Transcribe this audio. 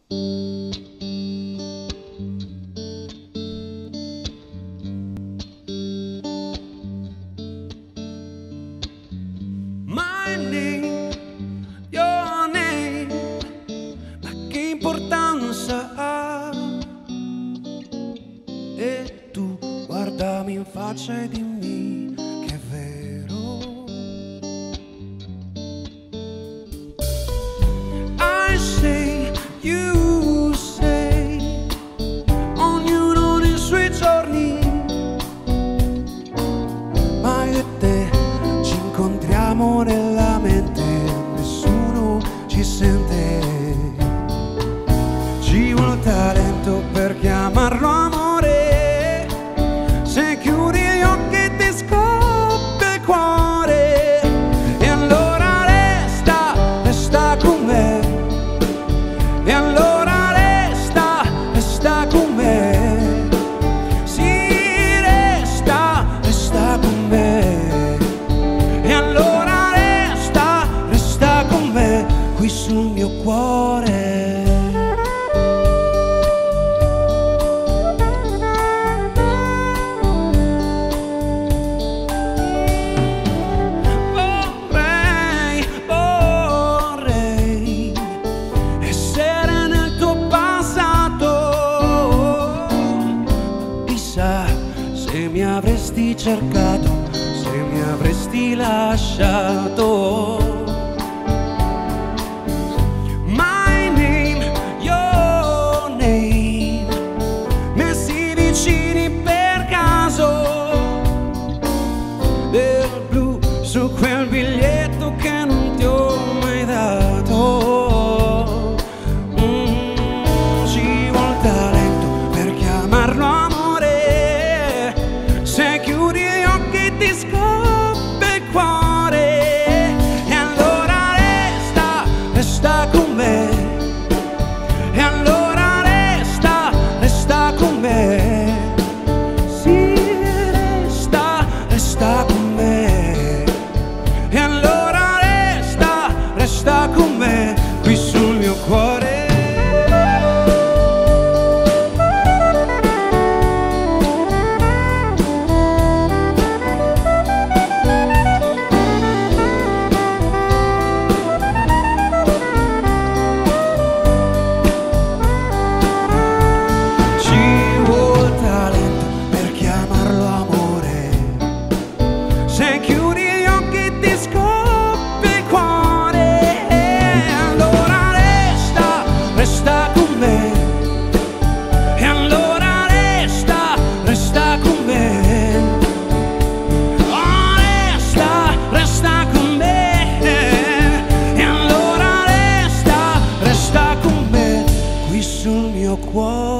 My name, your name, ma che importanza ha? E tu guardami in faccia e dimmi che è vero. I say, you say, ognuno nei suoi giorni, ma io e te ci incontriamo nella mente, nessuno ci sente. Ci vuole talento per chiamarlo amore, se chiudi gli occhi ti scoppia il cuore. E allora resta, resta con me. E allora resta, resta con me. Sì, resta, resta con me. E allora resta, resta con me qui sul mio cuore. Vorrei, vorrei essere nel tuo passato. Chissà se mi avresti cercato, se mi avresti lasciato. My name, your name, messi vicini per caso, del blu su quel biglietto che non ti ho mai dato. Ci vuol talento per chiamarlo amore, se chiudi gli occhi ti scoppia il cuore. E allora resta, resta con me. E allora resta, resta con me. Sì, resta, resta con me. E allora resta, resta con me qui sul mio cuore. Ci vuol talento per chiamarlo amore, se chiudi gli occhi ti scoppia il cuore. E allora resta, resta con me. E allora resta, resta con me. Oh, resta, resta con me. E allora resta, resta con me qui sul mio cuore.